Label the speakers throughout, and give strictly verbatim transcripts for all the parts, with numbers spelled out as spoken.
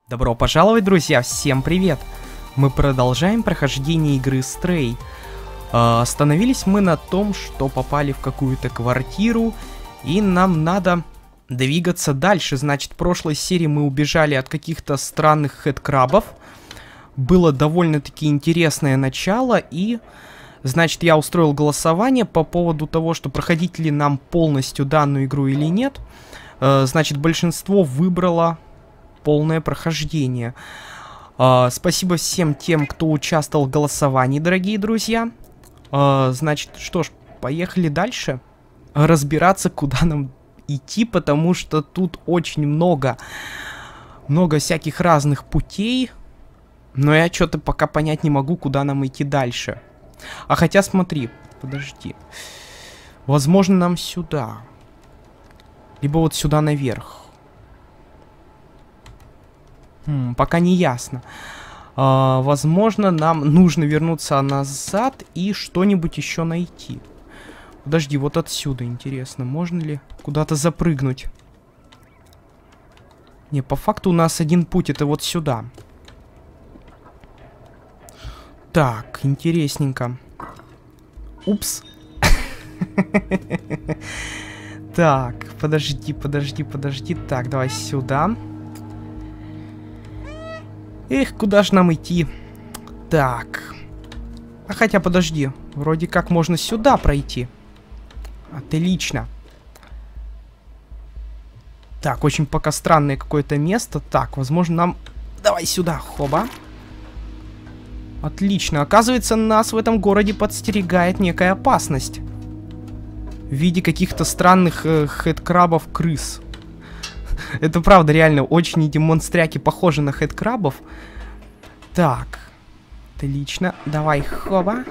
Speaker 1: Добро пожаловать, друзья, всем привет! Мы продолжаем прохождение игры Stray. Э, остановились мы на том, что попали в какую-то квартиру, и нам надо двигаться дальше. Значит, в прошлой серии мы убежали от каких-то странных хэдкрабов. Было довольно-таки интересное начало, и, значит, я устроил голосование по поводу того, что проходить ли нам полностью данную игру или нет. Э, значит, большинство выбрало полное прохождение. Uh, спасибо всем тем, кто участвовал в голосовании, дорогие друзья. Uh, значит, что ж, поехали дальше разбираться, куда нам идти, потому что тут очень много, много всяких разных путей, но я что-то пока понять не могу, куда нам идти дальше. А хотя, смотри, подожди. Возможно, нам сюда. Либо вот сюда наверх. Хм, пока не ясно. А, возможно, нам нужно вернуться назад и что-нибудь еще найти. Подожди, вот отсюда интересно, можно ли куда-то запрыгнуть? Не, по факту у нас один путь, это вот сюда. Так, интересненько. Упс. Так, подожди, подожди, подожди. Так, давай сюда. Эх, куда же нам идти? Так. А хотя, подожди. Вроде как можно сюда пройти. Отлично. Так, очень пока странное какое-то место. Так, возможно, нам... Давай сюда, хоба. Отлично. Оказывается, нас в этом городе подстерегает некая опасность. В виде каких-то странных э, хэдкрабов-крыс. Это правда, реально, очень эти монстряки похожи на хэдкрабов. Так. Отлично. Давай, хоба.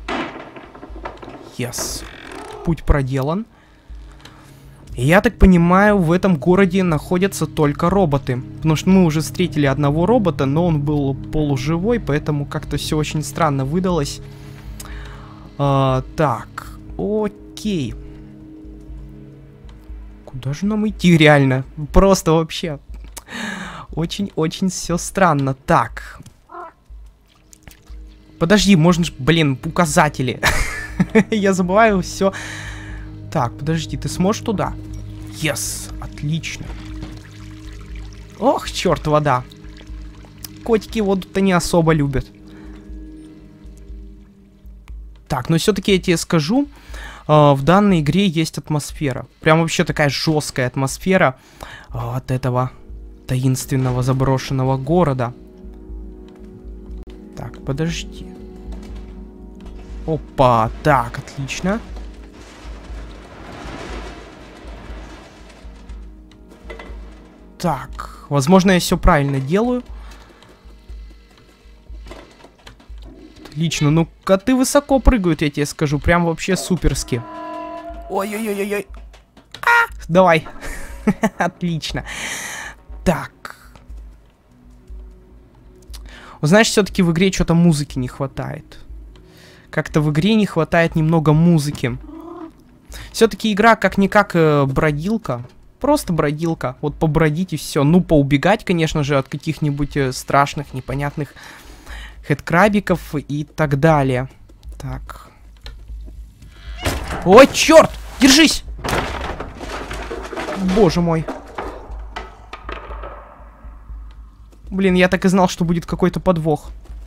Speaker 1: Yes. Путь проделан. Я так понимаю, в этом городе находятся только роботы. Потому что мы уже встретили одного робота, но он был полуживой, поэтому как-то все очень странно выдалось. А, так. Окей. Куда же нам идти, реально? Просто вообще. Очень-очень все странно. Так. Подожди, можно же, блин, указатели. Я забываю все. Так, подожди, ты сможешь туда? Yes, отлично. Ох, черт, вода. Котики воду-то не особо любят. Так, но все-таки я тебе скажу. Uh, в данной игре есть атмосфера. Прям вообще такая жесткая атмосфера uh, от этого таинственного заброшенного города. Так, подожди. Опа, так, отлично. Так, возможно, я все правильно делаю. Отлично, ну коты высоко прыгают, я тебе скажу, прям вообще суперски. Ой-ой-ой-ой. А, давай. Отлично. Так. Знаешь, все-таки в игре что-то музыки не хватает. Как-то в игре не хватает немного музыки. Все-таки игра как-никак э, бродилка. Просто бродилка. Вот побродить и все. Ну, поубегать, конечно же, от каких-нибудь э, страшных, непонятных хэдкрабиков и так далее. Так. Ой, черт! Держись! Боже мой. Блин, я так и знал, что будет какой-то подвох.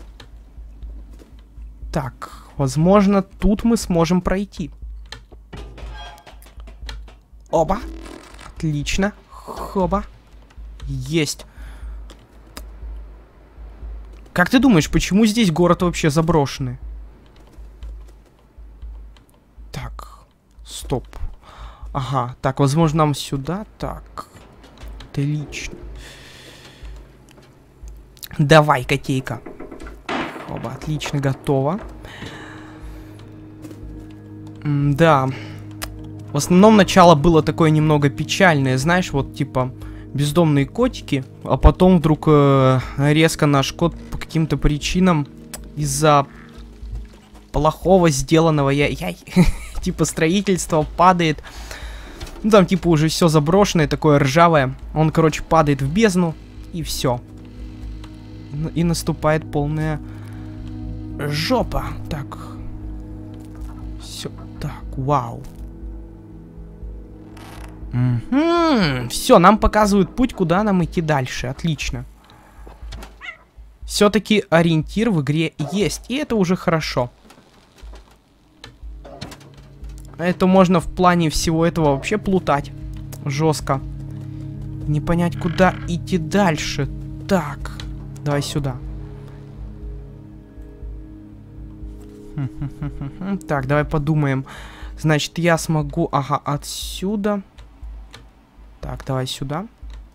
Speaker 1: Так, возможно, тут мы сможем пройти. Оба. Отлично. Хоба. Есть. Как ты думаешь, почему здесь город вообще заброшенный? Так, стоп. Ага, так, возможно, нам сюда. Так, отлично. Давай, котейка. Оба, отлично, готово. М да. В основном начало было такое немного печальное, знаешь, вот типа... бездомные котики, а потом вдруг э, резко наш кот по каким-то причинам из-за плохого сделанного я, я типа строительства падает. Ну там типа уже все заброшенное, такое ржавое. Он, короче, падает в бездну и все. и наступает полная жопа. Так. Все. Так, вау. Угу. Все, нам показывают путь, куда нам идти дальше. Отлично. Все-таки ориентир в игре есть, и это уже хорошо. Это можно в плане всего этого вообще плутать. Жестко. Не понять, куда идти дальше. Так, давай сюда. Так, давай подумаем. Значит, я смогу... Ага, отсюда. Так, давай сюда.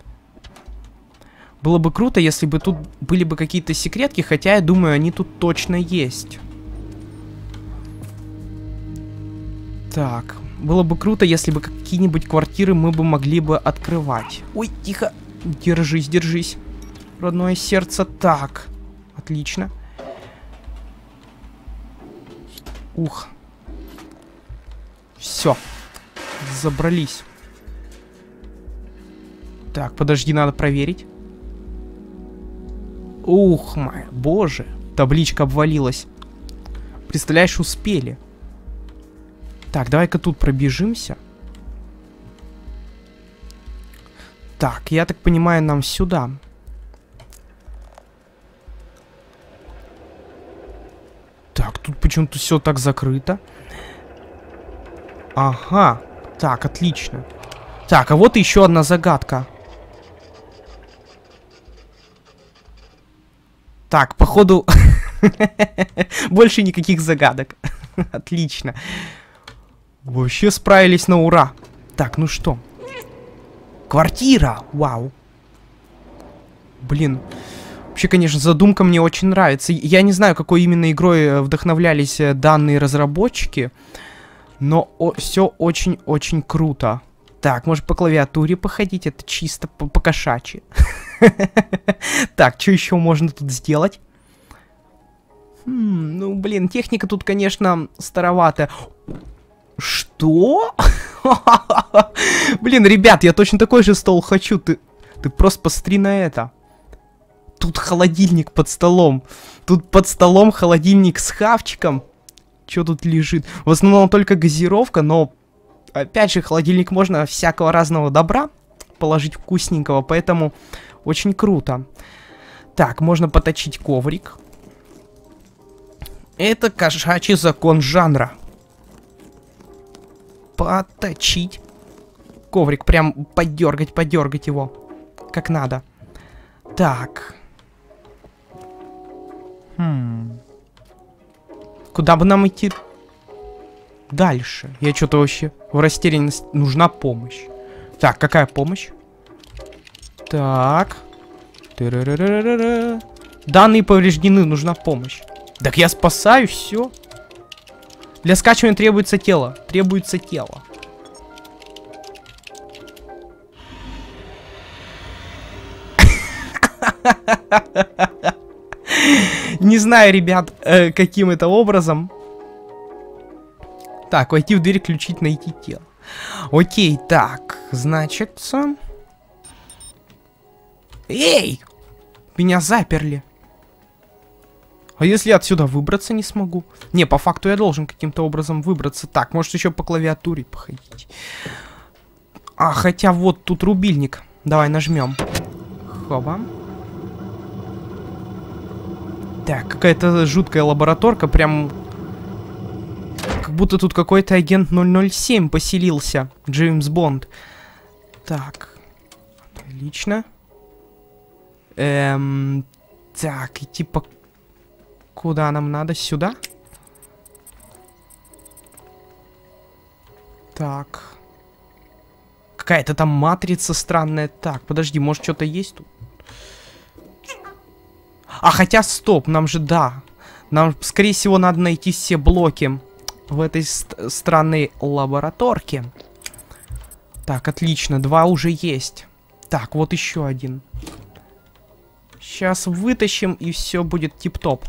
Speaker 1: Было бы круто, если бы тут были бы какие-то секретки, хотя я думаю, они тут точно есть. Так, было бы круто, если бы какие-нибудь квартиры мы бы могли бы открывать. Ой, тихо. Держись, держись. Родное сердце. Так, отлично. Ух. Все. Забрались. Так, подожди, надо проверить. Ух, моя, боже. Табличка обвалилась. Представляешь, успели. Так, давай-ка тут пробежимся. Так, я так понимаю, нам сюда. Так, тут почему-то все так закрыто. Ага. Так, отлично. Так, а вот еще одна загадка. Так, походу... Больше никаких загадок. Отлично. Вообще справились на ура. Так, ну что? Квартира! Вау. Блин. Вообще, конечно, задумка мне очень нравится. Я не знаю, какой именно игрой вдохновлялись данные разработчики. Но все очень-очень круто. Так, может по клавиатуре походить? Это чисто по-кошачьи. Так, что еще можно тут сделать? Хм, ну, блин, техника тут, конечно, староватая. Что? Блин, ребят, я точно такой же стол хочу. Ты, ты просто посмотри на это. Тут холодильник под столом. Тут под столом холодильник с хавчиком. Что тут лежит? В основном только газировка, но... Опять же, холодильник можно всякого разного добра положить вкусненького, поэтому очень круто. Так, можно поточить коврик. Это кошачий закон жанра. Поточить коврик, прям подергать, подергать его, как надо. Так. Хм. Куда бы нам идти дальше? Я что-то вообще в растерянности. Нужна помощь. Так, какая помощь? Так. Данные повреждены, нужна помощь. Так я спасаю, все. Для скачивания требуется тело. Требуется тело. Не знаю, ребят, э, каким это образом. Так, войти в дверь, включить, найти тело. Окей, так, значит... Эй! Меня заперли. А если я отсюда выбраться не смогу? Не, по факту я должен каким-то образом выбраться. Так, может еще по клавиатуре походить. А, хотя вот тут рубильник. Давай нажмем. Хоба. Так, какая-то жуткая лабораторка, прям... Как будто тут какой-то агент ноль ноль семь поселился. Джеймс Бонд. Так. Отлично. Эм... Так, и типа... Куда нам надо? Сюда? Так. Какая-то там матрица странная. Так, подожди, может что-то есть тут? А, хотя, стоп, нам же, да. Нам, скорее всего, надо найти все блоки в этой странной лабораторке. Так, отлично, два уже есть. Так, вот еще один. Сейчас вытащим, и все будет тип-топ.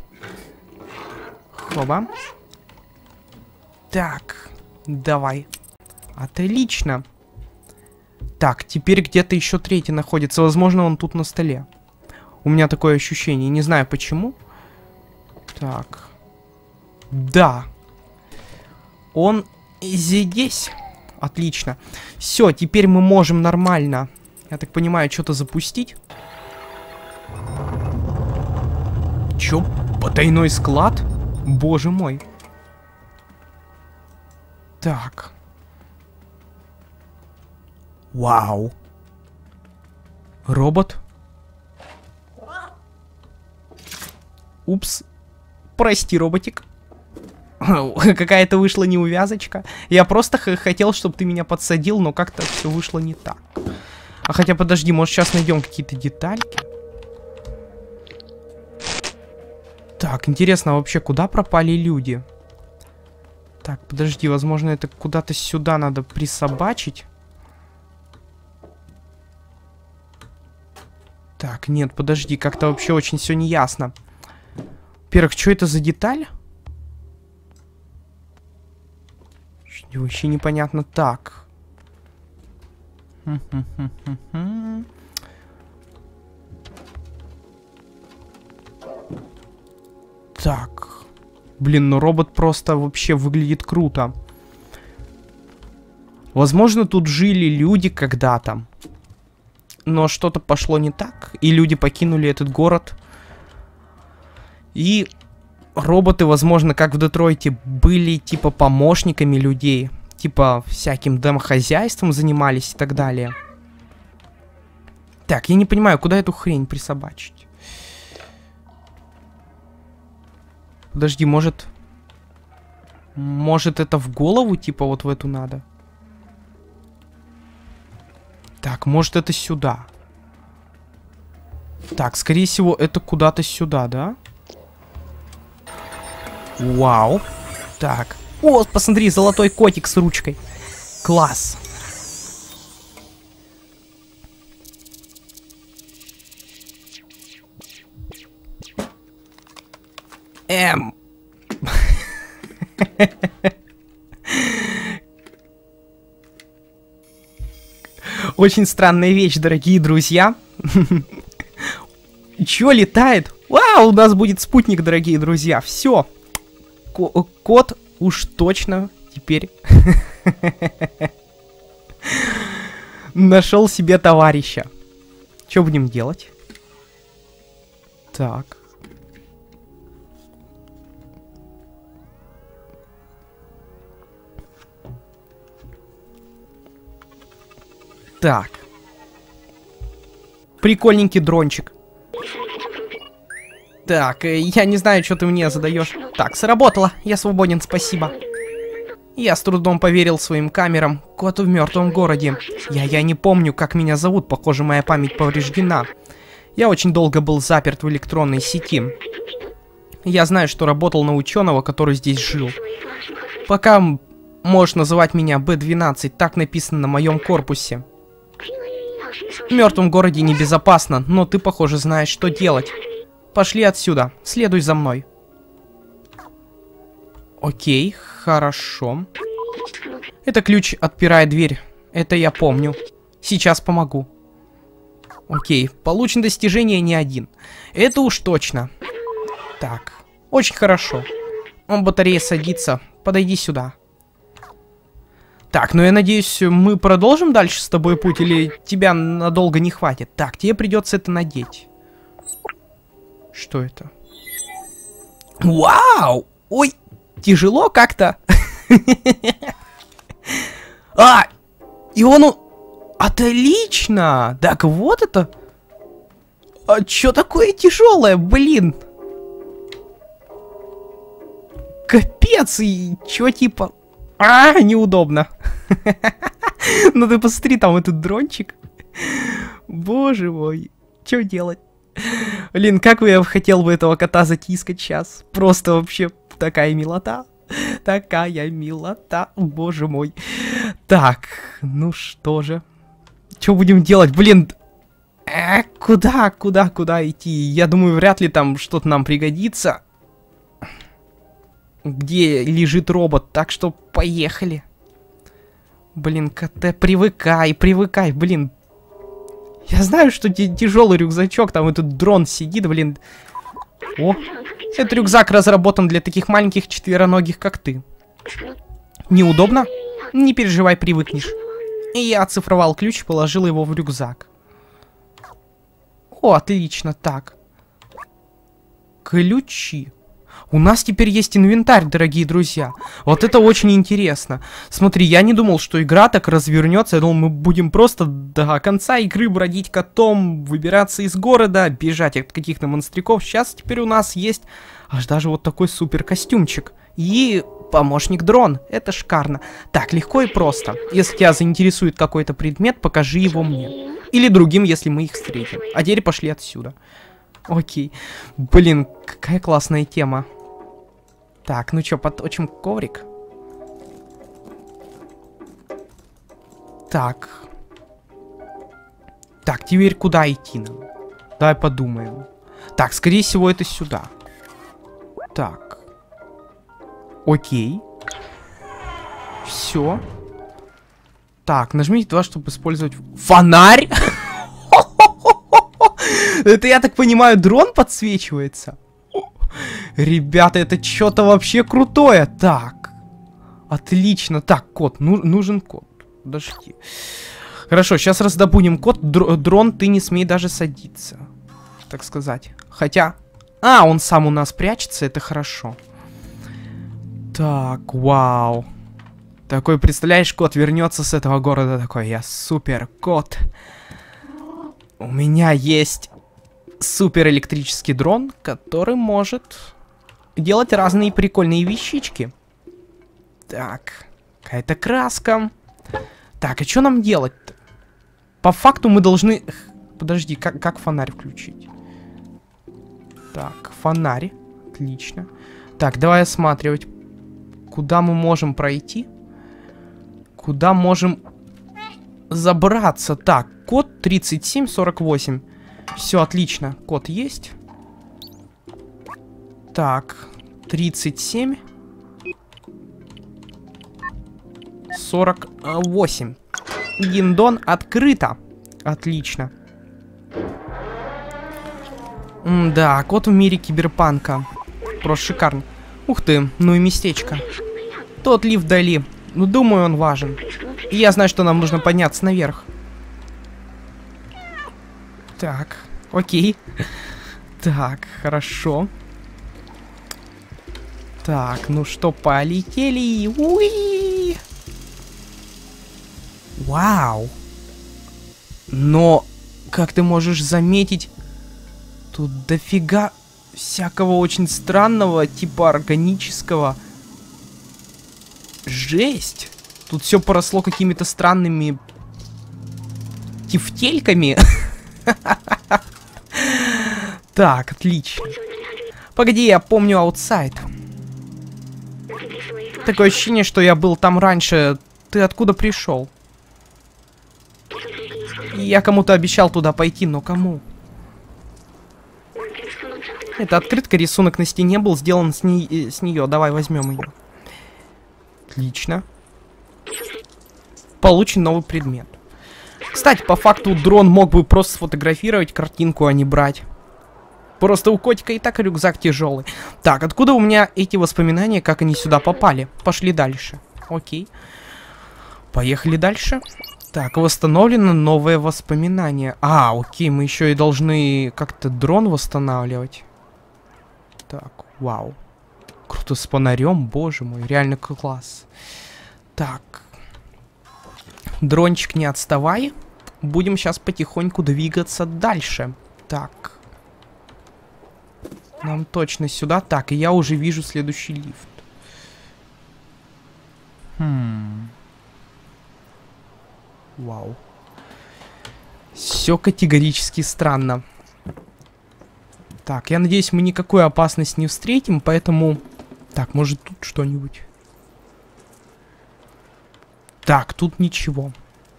Speaker 1: Хоба. Так, давай. Отлично. Так, теперь где-то еще третий находится. Возможно, он тут на столе. У меня такое ощущение. Не знаю почему. Так. Да. Он здесь. Отлично. Все, теперь мы можем нормально, я так понимаю, что-то запустить. Чё? Потайной склад? Боже мой. Так. Вау. Робот. Упс. Прости, роботик. Какая-то вышла неувязочка. Я просто хотел, чтобы ты меня подсадил, но как-то все вышло не так. А хотя, подожди, может, сейчас найдем какие-то детальки? Так, интересно, вообще, куда пропали люди? Так, подожди, возможно, это куда-то сюда надо присобачить. Так, нет, подожди, как-то вообще очень все неясно. Во-первых, что это за деталь? Вообще непонятно. Так. Так. Блин, ну робот просто вообще выглядит круто. Возможно, тут жили люди когда-то. Но что-то пошло не так. И люди покинули этот город. И роботы, возможно, как в Детройте, были типа помощниками людей. Типа всяким домохозяйством занимались и так далее. Так, я не понимаю, куда эту хрень присобачить. Подожди, может... Может, это в голову, типа, вот в эту надо? Так, может, это сюда. Так, скорее всего, это куда-то сюда, да? Вау. Так. О, посмотри, золотой котик с ручкой. Класс. Эм. Очень странная вещь, дорогие друзья. Чё летает? Вау, у нас будет спутник, дорогие друзья. Все. Кот уж точно теперь нашел себе товарища. Что будем делать? Так. Так. Прикольненький дрончик. Так, я не знаю, что ты мне задаешь. Так, сработало. Я свободен, спасибо. Я с трудом поверил своим камерам. Кот в мертвом городе. Я, я не помню, как меня зовут. Похоже, моя память повреждена. Я очень долго был заперт в электронной сети. Я знаю, что работал на ученого, который здесь жил. Пока можешь называть меня Бэ двенадцать. Так написано на моем корпусе. В мертвом городе небезопасно, но ты, похоже, знаешь, что делать. Пошли отсюда. Следуй за мной. Окей, хорошо. Это ключ отпирает дверь. Это я помню. Сейчас помогу. Окей, получен достижение не один. Это уж точно. Так, очень хорошо. Он батарея садится. Подойди сюда. Так, ну я надеюсь, мы продолжим дальше с тобой путь, или тебя надолго не хватит? Так, тебе придется это надеть. Что это? Вау! Ой, тяжело как-то. А, и он... Отлично! Так вот это... А чё такое тяжелое, блин? Капец, и чё типа... А, неудобно. Ну ты посмотри, там этот дрончик. Боже мой, что делать? Блин, как бы я хотел бы этого кота затискать сейчас. Просто вообще такая милота. Такая милота, боже мой. Так, ну что же. Что будем делать? Блин, э, куда, куда, куда идти? Я думаю, вряд ли там что-то нам пригодится. Где лежит робот, так что поехали. Блин, КТ, привыкай, привыкай, блин. Я знаю, что тяжелый рюкзачок, там этот дрон сидит, блин. О, этот рюкзак разработан для таких маленьких четвероногих, как ты. Неудобно? Не переживай, привыкнешь. И я оцифровал ключ и положил его в рюкзак. О, отлично, так. Ключи. У нас теперь есть инвентарь, дорогие друзья. Вот это очень интересно. Смотри, я не думал, что игра так развернется. Я думал, мы будем просто до конца игры бродить котом, выбираться из города, бежать от каких-то монстряков. Сейчас теперь у нас есть аж даже вот такой супер костюмчик. И помощник дрон. Это шикарно. Так, легко и просто. Если тебя заинтересует какой-то предмет, покажи его мне. Или другим, если мы их встретим. А теперь пошли отсюда. Окей. Блин, какая классная тема. Так, ну чё, подточим коврик. Так. Так, теперь куда идти нам? Давай подумаем. Так, скорее всего, это сюда. Так. Окей. Все. Так, нажмите два, чтобы использовать фонарь. Это, я так понимаю, дрон подсвечивается. Ребята, это что-то вообще крутое. Так. Отлично. Так, код. Ну, нужен код. Подожди. Хорошо, сейчас раздобудем код. Др дрон, ты не смей даже садиться. Так сказать. Хотя... А, он сам у нас прячется, это хорошо. Так, вау. Такой, представляешь, кот вернется с этого города. Такой, я супер кот. У меня есть супер электрический дрон, который может делать разные прикольные вещички. Так, какая-то краска. Так, а что нам делать-то? По факту мы должны... Подожди, как, как фонарь включить? Так, фонарь. Отлично. Так, давай осматривать. Куда мы можем пройти? Куда можем забраться? Так, код тридцать семь сорок восемь. Все, отлично. Код есть. Так, тридцать семь сорок восемь. Гиндон открыто. Отлично. М да, код в мире киберпанка. Просто шикарно. Ух ты, ну и местечко. Тот лифт дали. Ну, думаю, он важен. И я знаю, что нам нужно подняться наверх. Так, окей. Так, хорошо. Так, ну что, полетели. Уи! Вау. Но, как ты можешь заметить, тут дофига всякого очень странного, типа органического. Жесть. Тут все поросло какими-то странными тефтельками. Так, отлично. Погоди, я помню аутсайд. Такое ощущение, что я был там раньше. Ты откуда пришел? Я кому-то обещал туда пойти, но кому? Это открытка, рисунок на стене был сделан с, не... с нее. Давай возьмем ее. Отлично. Получен новый предмет. Кстати, по факту дрон мог бы просто сфотографировать картинку, а не брать. Просто у котика и так рюкзак тяжелый. Так, откуда у меня эти воспоминания, как они сюда попали? Пошли дальше. Окей. Поехали дальше. Так, восстановлено новое воспоминание. А, окей, мы еще и должны как-то дрон восстанавливать. Так, вау. Круто, с фонарем, боже мой, реально класс. Так. Дрончик, не отставай. Будем сейчас потихоньку двигаться дальше. Так. Нам точно сюда. Так, и я уже вижу следующий лифт. Хм. Вау. Все категорически странно. Так, я надеюсь, мы никакой опасности не встретим, поэтому... Так, может тут что-нибудь? Так, тут ничего.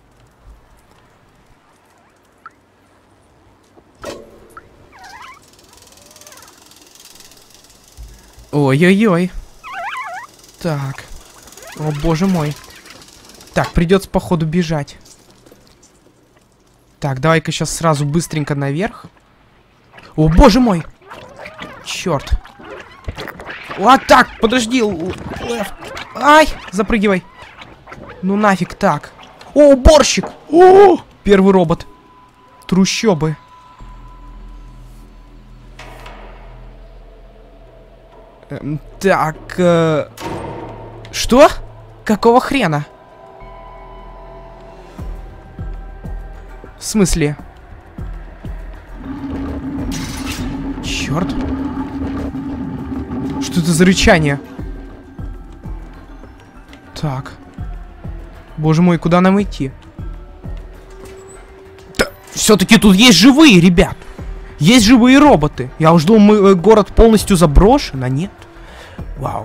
Speaker 1: Ой-ой-ой. Так. О, боже мой. Так, придется, походу, бежать. Так, давай-ка сейчас сразу быстренько наверх. О, боже мой! Черт. Вот так, подожди. Ай, запрыгивай. Ну нафиг так. О, уборщик! О, первый робот. Трущобы. Эм, так. Э... Что? Какого хрена? В смысле? Черт. Что это за рычание? Так. Боже мой, куда нам идти? Да, все-таки тут есть живые, ребят. Есть живые роботы. Я уж думал, мы, город полностью заброшен, а нет. Вау.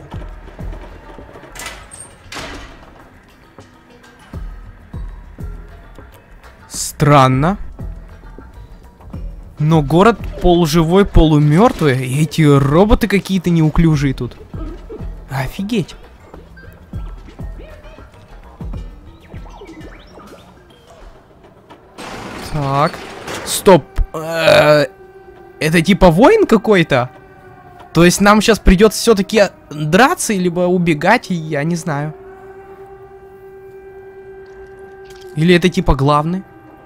Speaker 1: Странно. Но город полуживой, полумертвый. И эти роботы какие-то неуклюжие тут. Офигеть. Так. Стоп. Это типа воин какой-то? То есть нам сейчас придется все-таки драться, либо убегать, я не знаю. Или это типа главный?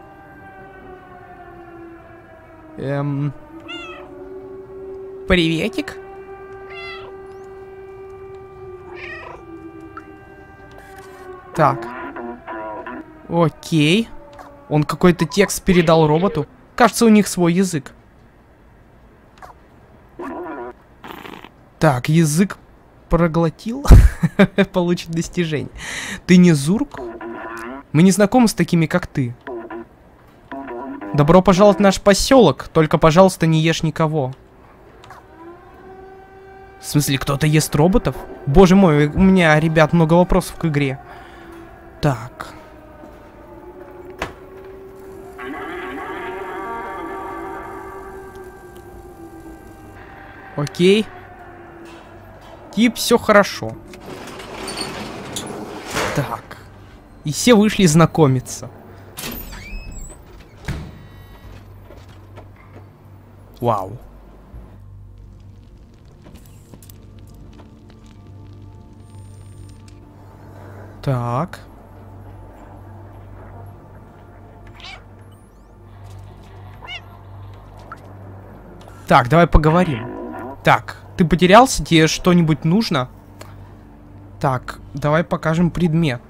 Speaker 1: Эм... Приветик. Так. Окей. Он какой-то текст передал роботу. Кажется, у них свой язык. Так, язык проглотил. Получит достижение. Ты не Зурк? Мы не знакомы с такими, как ты. Добро пожаловать в наш поселок. Только, пожалуйста, не ешь никого. В смысле, кто-то ест роботов? Боже мой, у меня, ребят, много вопросов к игре. Так. Окей. Тип, все хорошо. Так. И все вышли знакомиться. Вау. Так. Так, давай поговорим. Так, ты потерялся? Тебе что-нибудь нужно? Так, давай покажем предмет.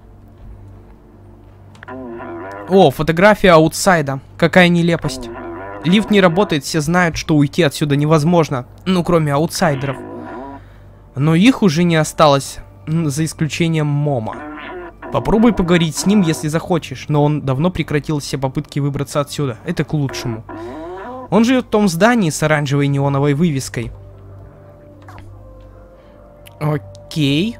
Speaker 1: О, фотография аутсайда. Какая нелепость. Лифт не работает, все знают, что уйти отсюда невозможно. Ну, кроме аутсайдеров. Но их уже не осталось, за исключением Мома. Попробуй поговорить с ним, если захочешь, но он давно прекратил все попытки выбраться отсюда. Это к лучшему. Он живет в том здании с оранжевой неоновой вывеской. Окей.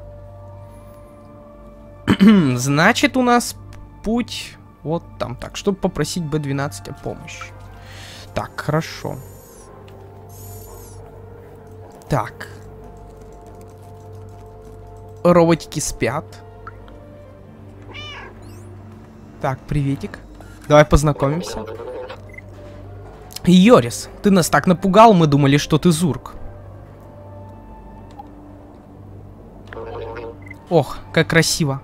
Speaker 1: Значит, у нас путь вот там. Так, чтобы попросить Бэ двенадцать о помощи. Так, хорошо. Так. Роботики спят. Так, приветик. Давай познакомимся. Йорис, ты нас так напугал, мы думали, что ты Зурк. Ох, как красиво.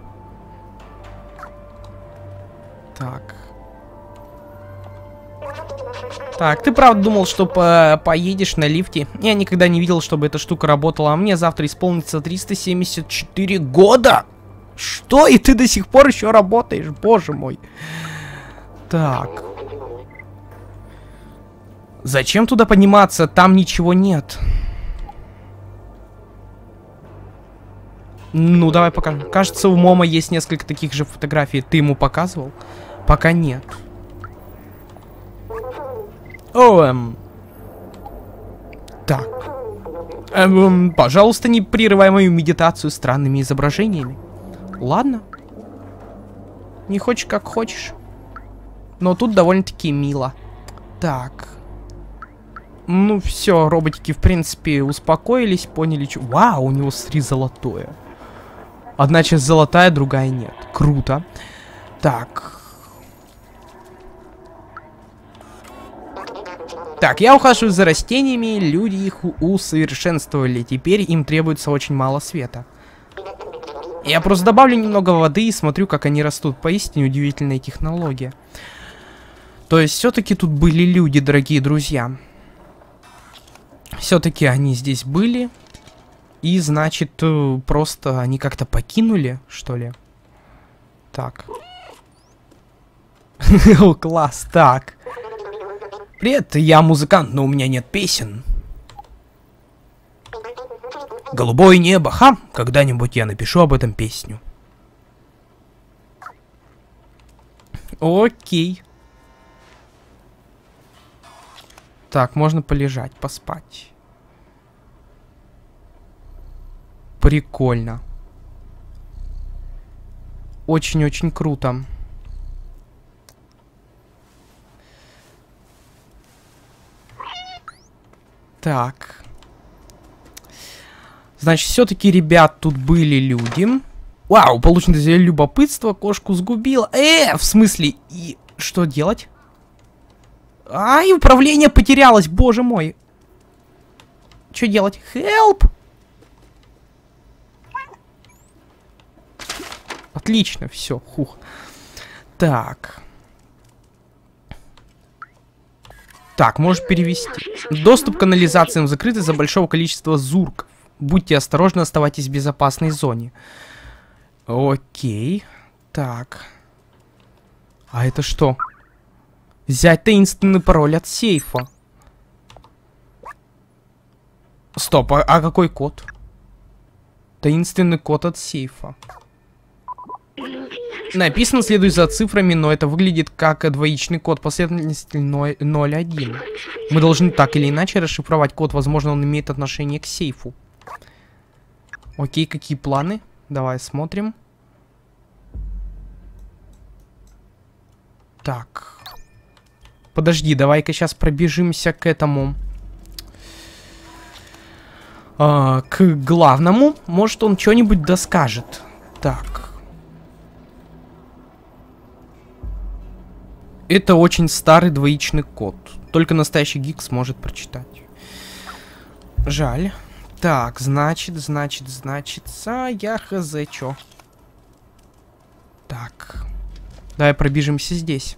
Speaker 1: Так. Так, ты правда думал, что по поедешь на лифте? Я никогда не видел, чтобы эта штука работала, а мне завтра исполнится триста семьдесят четыре года! Что? И ты до сих пор еще работаешь? Боже мой. Так. Зачем туда подниматься? Там ничего нет. Ну, давай покажем. Кажется, у Мома есть несколько таких же фотографий. Ты ему показывал? Пока нет. О, эм... Так. Эм, пожалуйста, не прерывай мою медитацию странными изображениями. Ладно. Не хочешь, как хочешь. Но тут довольно-таки мило. Так. Ну, все, роботики, в принципе, успокоились, поняли, что... Вау, у него, смотри, золотое. Одна часть золотая, другая нет. Круто. Так. Так, я ухаживаю за растениями, люди их усовершенствовали, теперь им требуется очень мало света. Я просто добавлю немного воды и смотрю, как они растут. Поистине удивительная технология. То есть все-таки тут были люди, дорогие друзья. Все-таки они здесь были. И значит, просто они как-то покинули, что ли? Так. О, класс, так. Привет, я музыкант, но у меня нет песен. Голубое небо, ха, когда-нибудь я напишу об этом песню. Окей. Так, можно полежать, поспать. Прикольно. Очень-очень круто. Так. Значит, все-таки, ребят, тут были люди. Вау, получено любопытство, кошку сгубило. Э, в смысле, и что делать? Ай, управление потерялось, боже мой. Что делать? Help! Отлично, все, хух. Так. Так, можешь перевести. Доступ к канализациям закрыт из-за большого количества зурков. Будьте осторожны, оставайтесь в безопасной зоне. Окей. Так. А это что? Взять таинственный пароль от сейфа. Стоп, а, а какой код? Таинственный код от сейфа. Написано, следуй за цифрами, но это выглядит как двоичный код последовательности ноль один. Мы должны так или иначе расшифровать код. Возможно, он имеет отношение к сейфу. Окей, какие планы? Давай смотрим. Так. Подожди, давай-ка сейчас пробежимся к этому. А, к главному. Может, он что-нибудь доскажет. Так. Это очень старый двоичный код. Только настоящий гик сможет прочитать. Жаль. Так, значит, значит, значит, я хз, чё. Так. Давай пробежимся здесь.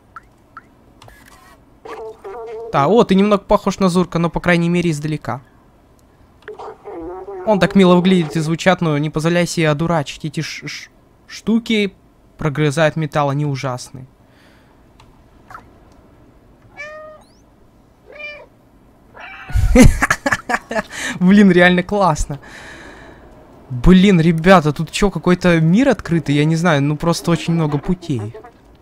Speaker 1: Да, о, ты немного похож на Зурка, но, по крайней мере, издалека. Он так мило выглядит и звучат, но не позволяй себе одурачить. Эти ш -ш штуки прогрызают металл, они ужасны. Блин, реально классно. Блин, ребята, тут что, какой-то мир открытый? Я не знаю, ну просто очень много путей.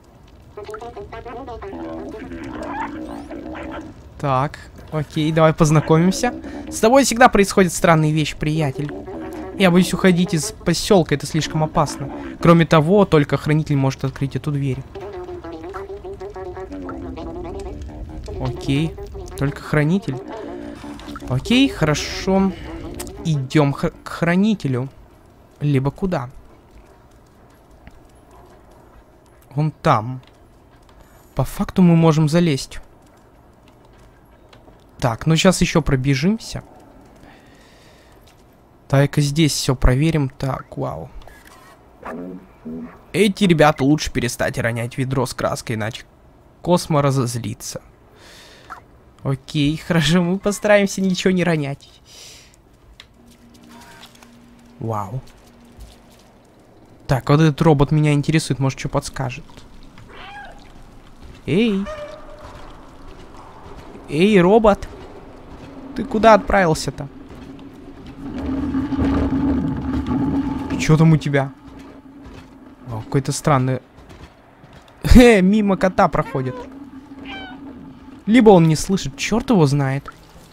Speaker 1: Так, окей, давай познакомимся. С тобой всегда происходят странные вещи, приятель. Я боюсь уходить из поселка, это слишком опасно. Кроме того, только хранитель может открыть эту дверь. Окей, только хранитель. Окей, хорошо. Идем к хранителю. Либо куда? Вон там. По факту мы можем залезть. Так, ну сейчас еще пробежимся. Дай-ка здесь все проверим. Так, вау. Эти ребята лучше перестать ронять ведро с краской, иначе Космо разозлится. Окей, хорошо, мы постараемся ничего не ронять. Вау. Так, вот этот робот меня интересует, может, что подскажет. Эй. Эй, робот. Ты куда отправился-то? Что там у тебя? О, какой-то странный... Э, мимо кота проходит. Либо он не слышит, черт его знает.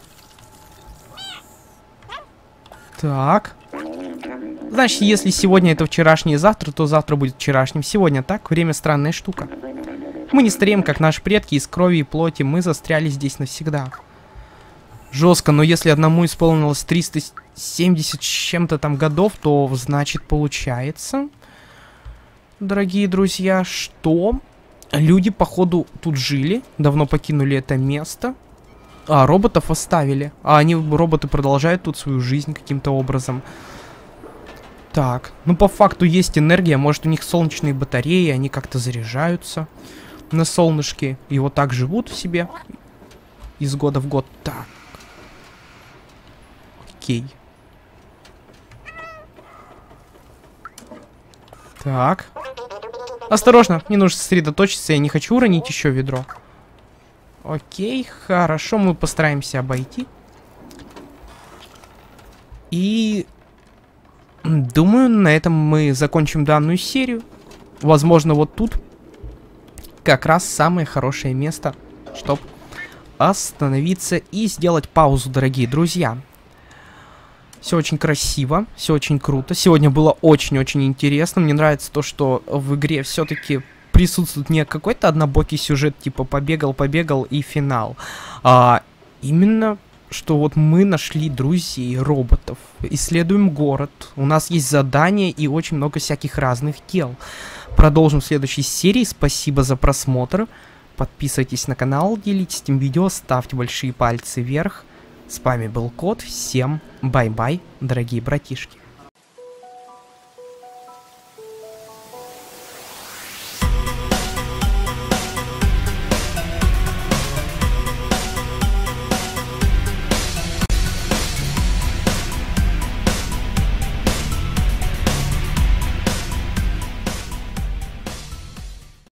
Speaker 1: Так. Значит, если сегодня это вчерашнее завтра, то завтра будет вчерашним сегодня. Так, время странная штука. Мы не стареем, как наши предки, из крови и плоти. Мы застряли здесь навсегда. Жестко, но если одному исполнилось триста семьдесят с чем-то там годов, то значит получается, дорогие друзья, что люди, походу, тут жили, давно покинули это место. А, роботов оставили. А они, роботы, продолжают тут свою жизнь каким-то образом. Так, ну по факту есть энергия, может у них солнечные батареи, они как-то заряжаются на солнышке и вот так живут в себе из года в год. Так. Окей. Так. Осторожно, мне нужно сосредоточиться, я не хочу уронить еще ведро. Окей, хорошо, мы постараемся обойти. И... думаю, на этом мы закончим данную серию. Возможно, вот тут как раз самое хорошее место, чтобы остановиться и сделать паузу, дорогие друзья. Все очень красиво, все очень круто. Сегодня было очень-очень интересно. Мне нравится то, что в игре все-таки присутствует не какой-то однобокий сюжет, типа побегал-побегал и финал. А именно... что вот мы нашли друзей, роботов, исследуем город, у нас есть задания и очень много всяких разных дел. Продолжим в следующей серии, спасибо за просмотр, подписывайтесь на канал, делитесь этим видео, ставьте большие пальцы вверх. С вами был Кот, всем бай-бай, дорогие братишки.